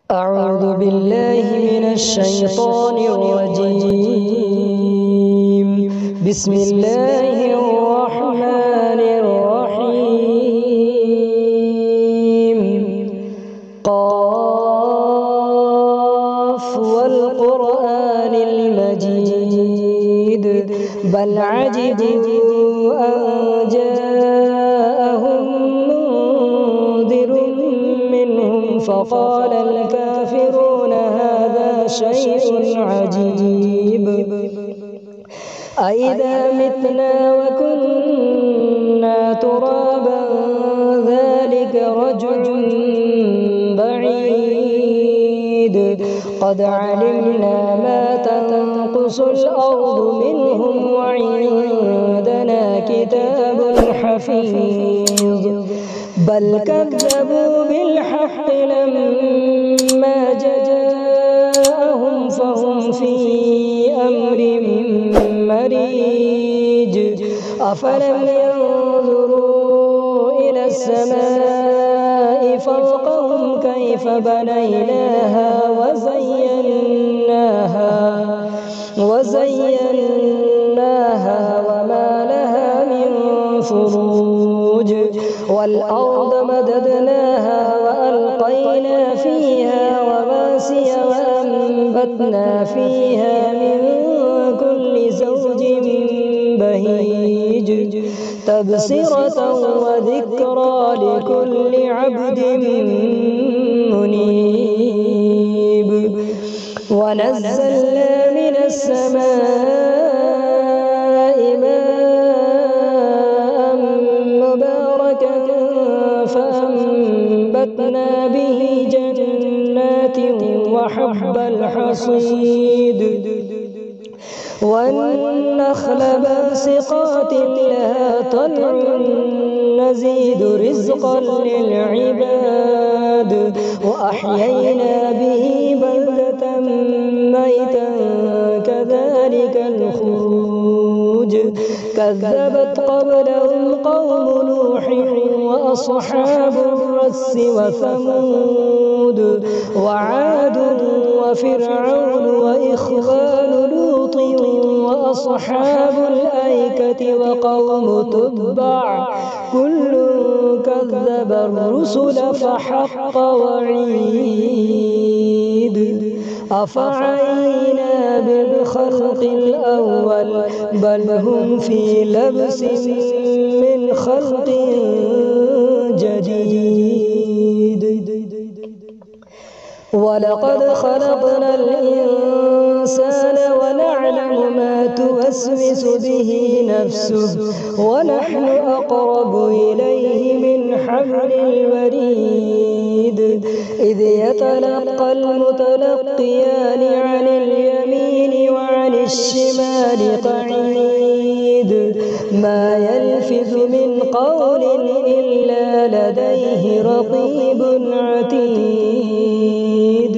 أعوذ بالله من الشيطان الرجيم. بسم الله الرحمن الرحيم. قاف والقرآن المجيد بل عجبوا أن جاءهم منذر منهم فقال الكافرون هذا شيء عجيب أإذا متنا وكنا ترابا ذلك رجع بعيد قد علمنا ما تنقص الأرض منهم وعندنا كتاب حفيظ بل كذبوا بالحق لما جاءهم فهم في أمر مريج أفلم ينظروا إلى السماء فوقهم كيف بنيناها وزيناها وما لها من فروج والأرض مددناها وألقينا فيها رواسي وأنبتنا فيها من كل زوج بهيج تبصرة وذكرى لكل عبد منيب ونزلنا من السماء ماء مباركا فأنبتنا به جنات وحب الحصيد والنخل باسقات لها طلع نزيد رزقا للعباد وأحيينا به بلدة ميتا كذلك الخروج كذبت قبلهم قوم نوح وأصحاب الرس وثمود وعاد وفرعون وإخوان لوط وأصحاب الأيكة وقوم تبع كل كذب الرسل فحق وعيد أفعينا بالخلق الأول بل هم في لبس من خلق جديد ولقد خلقنا الإنسان ونعلم ما توسوس به نفسه ونحن أقرب إليه من حبل الوريد إذ يتلقى المتلقيان عن اليمين وعن الشمال قعيد ما يلفظ من قول إلا لديه رقيب عتيد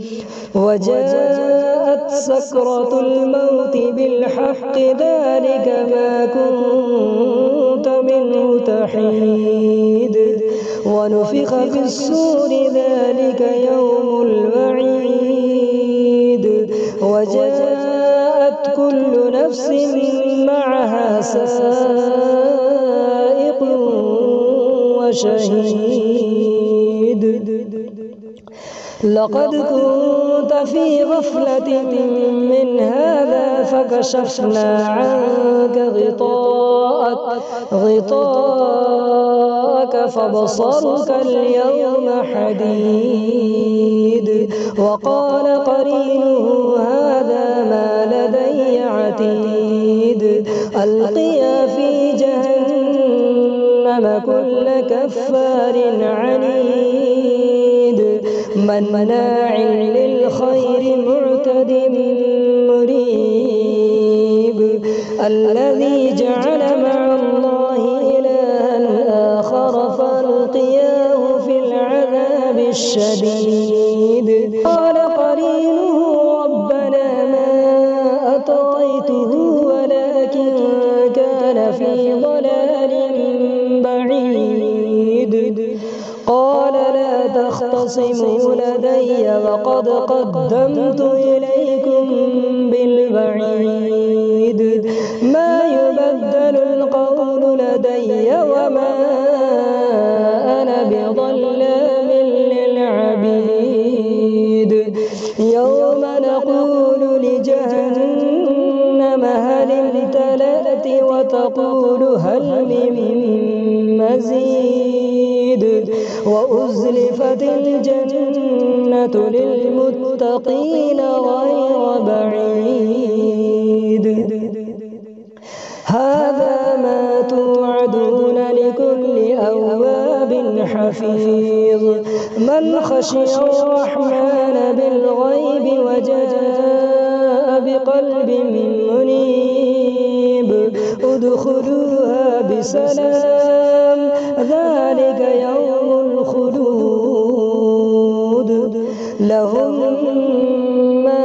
وجاءت سكرة الموت بالحق ذلك ما كنت منه تحيد ونفخ في الصور ذلك يوم الوعيد وجاءت كل نفس معها سائق وشهيد لقد كنت في غفلة من هذا فكشفنا عنك غطاءك فبصرك اليوم حديد وقال قرينه هذا ما لدي عتيد ألقيا في جهنم كل كفار عنيد مناع للخير معتد مريب الذي جعل مع الله إلها آخر فألقياه في العذاب الشديد قال قرينه ربنا ما أطغيته ولكن كان في ضلال بعيد قال لا تخطئ تختصموا لدي وقد قدمت إليكم بالوعيد ما يبدل القول لدي وما أنا بظلام للعبيد يوم نقول لجهنم هل امتلأت وتقول هل من مزيد وأزلفت الجنة للمتقين غير بعيد هذا ما توعدون لكل أواب حفيظ من خشي الرحمن بالغيب وجاء بقلب منيب ادخلوها بسلام ذلك يوم الخلود لهم ما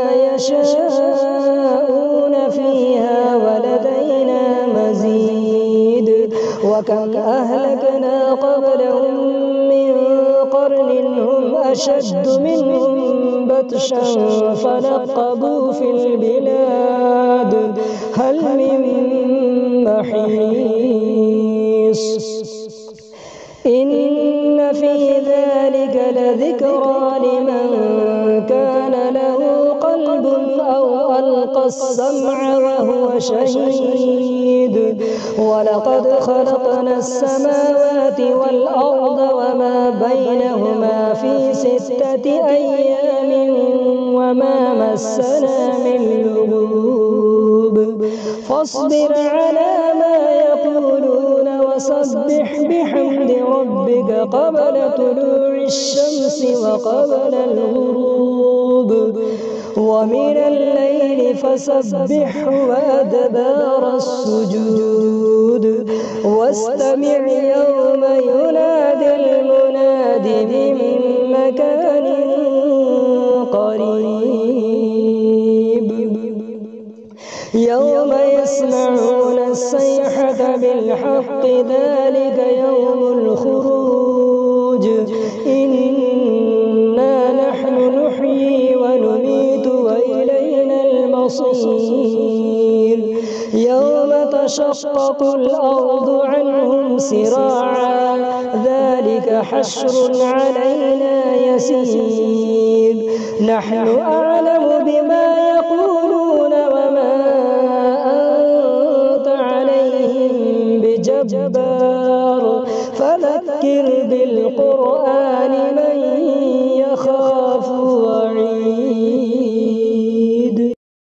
يشاءون فيها ولدينا مزيد وكم أهلكنا قبلهم من قرن هم أشد منهم بطشا فنقبوا في البلاد هل من محيص إن في ذلك لذكرى لمن كان له قلب أو ألقى السمع وهو شهيد ولقد خلقنا السماوات والأرض وما بينهما في 6 أيام وما مسنا من لغوب فاصبر على ما يقولون وسبح بحمد ربك قبل طلوع الشمس وقبل الغروب ومن الليل فسبحه وأدبار السجود واستمع يوم ينادي المناد من مكان قريب يوم يسمعون الصيحة بالحق ذلك يوم الخروج إنا نحن نحيي ونميت وإلينا المصير يوم تشقق الأرض عنهم سراعا ذلك حشر علينا يسير نحن أعلم بما يقولون وما أنت عليهم بجبار فذكر بالقرآن